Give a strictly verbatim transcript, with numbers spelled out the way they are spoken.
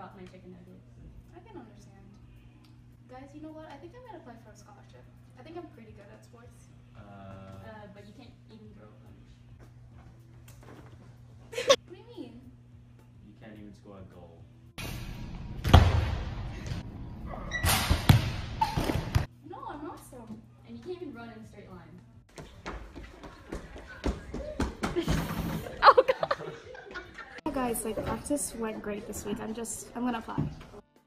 dropped my chicken nuggets. I can understand. Guys, you know what? I think I'm gonna apply for a scholarship. I think I'm pretty good at sports. Uh, uh but you can't even throw a punch. What do you mean? You can't even score a goal. No, I'm awesome. And you can't even run in a straight line. Oh, God. Guys, like practice went great this week. I'm just, I'm gonna apply.